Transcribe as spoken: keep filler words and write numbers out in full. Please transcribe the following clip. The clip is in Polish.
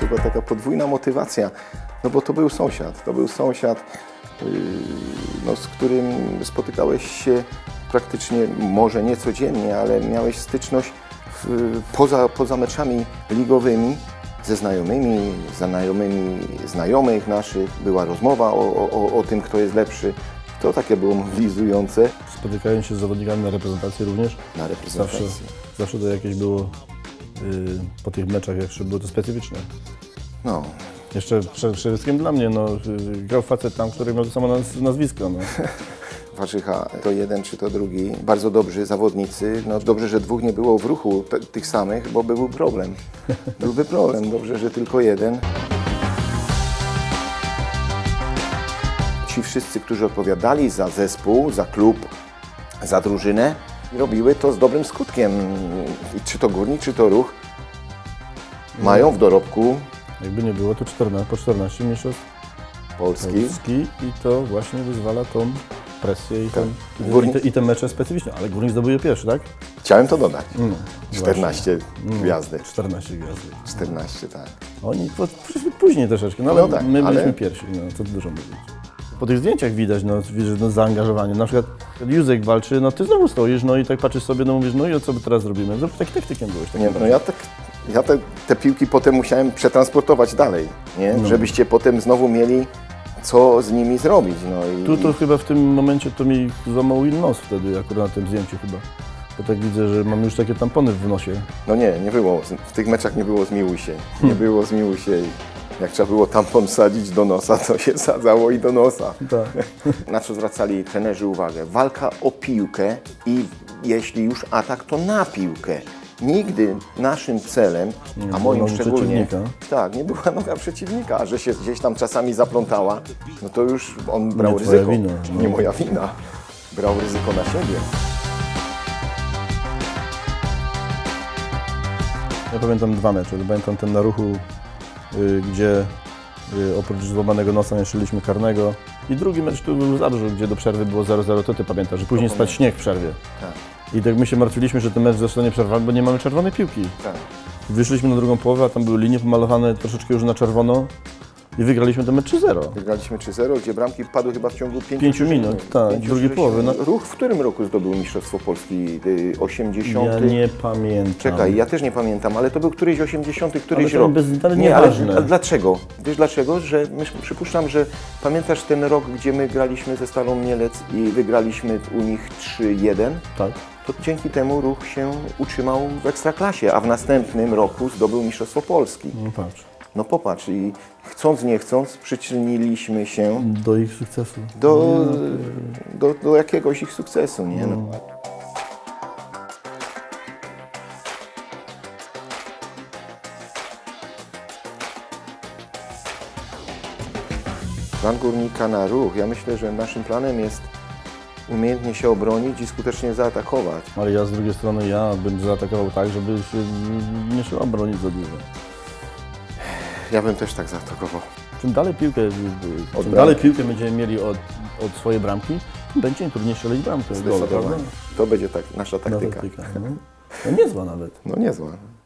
była taka podwójna motywacja, no bo to był sąsiad, to był sąsiad, yy, no, z którym spotykałeś się praktycznie, może nie codziennie, ale miałeś styczność w, poza, poza meczami ligowymi ze znajomymi, znajomymi znajomych naszych, była rozmowa o, o, o tym, kto jest lepszy. To takie było mobilizujące. Spotykając się z zawodnikami na reprezentacji również, na reprezentacji. Zawsze, zawsze to jakieś było yy, po tych meczach, jak było to specyficzne. No. Jeszcze przede wszystkim dla mnie, no, grał facet tam, który miał to samo naz nazwisko. No. Warzycha, to jeden czy to drugi, bardzo dobrzy zawodnicy. No dobrze, że dwóch nie było w ruchu tych samych, bo byłby problem. Byłby problem, dobrze, że tylko jeden. Ci wszyscy, którzy odpowiadali za zespół, za klub, za drużynę, robiły to z dobrym skutkiem. Czy to Górnik, czy to Ruch, mają w dorobku. Jakby nie było, to czternaście, po czternaście mistrzostw Polski. Polski i to właśnie wyzwala tą presję i, Tak. ten, i, Górnik... te, i te mecze specyficzne, ale Górnik zdobył je pierwszy, tak? Chciałem to dodać. No, czternaście no, gwiazdy. czternaście gwiazdy. czternaście, tak. Oni przyszli później troszeczkę, no ale no tak, my byliśmy ale... pierwsi, no co tu dużo mówić. Po tych zdjęciach widać, no, widać no, zaangażowanie. Na przykład Józek walczy, no ty znowu stoisz, no i tak patrzysz sobie, no mówisz, no i co by teraz zrobimy? No, taki taktykiem byłeś. Nie, no ja tak, ja te, te piłki potem musiałem przetransportować dalej, nie? No. Żebyście potem znowu mieli co z nimi zrobić. No i... Tu to chyba w tym momencie to mi złamał nos wtedy, akurat na tym zdjęciu chyba. Bo tak widzę, że mam już takie tampony w nosie. No nie, nie było. W tych meczach nie było zmiłuj się. Nie było zmiłuj się. Jak trzeba było tampon wsadzić do nosa, to się sadzało i do nosa. Tak. Na co zwracali trenerzy uwagę? Walka o piłkę i jeśli już atak, to na piłkę. Nigdy naszym celem, nie a moim szczególnie, tak, nie była noga przeciwnika, a że się gdzieś tam czasami zaplątała, no to już on brał nie ryzyko. Wina, no. Nie moja wina. Brał ryzyko na siebie. Ja pamiętam dwa mecze. Pamiętam ten na Ruchu, y, gdzie y, oprócz złamanego nosa nie szliśmy karnego. I drugi mecz tu był w Zabrzu, gdzie do przerwy było zero zero, to ty pamiętasz, że później spadł śnieg w przerwie. Tak. I tak my się martwiliśmy, że ten mecz zostanie przerwany, bo nie mamy czerwonej piłki. Tak. Wyszliśmy na drugą połowę, a tam były linie pomalowane troszeczkę już na czerwono i wygraliśmy ten mecz trzy zero. Wygraliśmy trzy zero, gdzie bramki padły chyba w ciągu pięciu, pięciu minut, tak, drugiej połowy. No. Ruch w którym roku zdobył Mistrzostwo Polski? osiemdziesiąty? Ja nie pamiętam. Czekaj, ja też nie pamiętam, ale to był któryś osiemdziesiąty, któryś ale rok. Bez, ale nie, ale, ale ważne. dlaczego? Wiesz dlaczego? Że myśl, przypuszczam, że pamiętasz ten rok, gdzie my graliśmy ze Stalą Mielec i wygraliśmy u nich trzy jeden? Tak. To dzięki temu Ruch się utrzymał w Ekstraklasie, a w następnym roku zdobył Mistrzostwo Polski. No patrz. No popatrz, i chcąc, nie chcąc, przyczyniliśmy się do ich sukcesu. do, do, do jakiegoś ich sukcesu, nie? No. Plan Górnika na Ruch. Ja myślę, że naszym planem jest umiejętnie się obronić i skutecznie zaatakować. Ale ja z drugiej strony, ja bym zaatakował tak, żeby się nie trzeba bronić za dużo. Ja bym też tak zaatakował. Czym dalej piłkę, czym dalej piłkę będziemy mieli od, od swojej bramki, tym będzie trudniej strzelić bramkę. Zdecydowanie. To będzie tak nasza taktyka. taktyka no. No niezła nawet. No niezła.